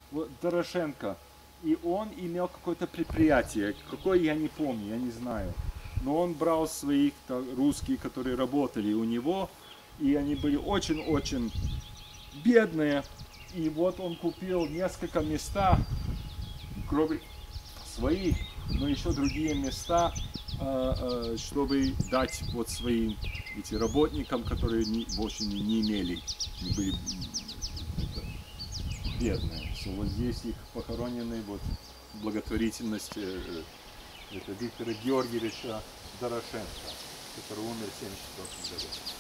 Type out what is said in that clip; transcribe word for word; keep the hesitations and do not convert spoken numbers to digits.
вот, Дорошенко. И он имел какое-то предприятие, какое я не помню, я не знаю. Но он брал своих русских, которые работали у него, и они были очень-очень бедные. И вот он купил несколько места, кроме своих, но еще другие места, чтобы дать вот своим эти работникам, которые не, больше не, не имели, не были бедные. So, вот здесь их похоронены вот благотворительность это Виктора Георгиевича Дорошенко, который умер в семьдесят четвёртом году.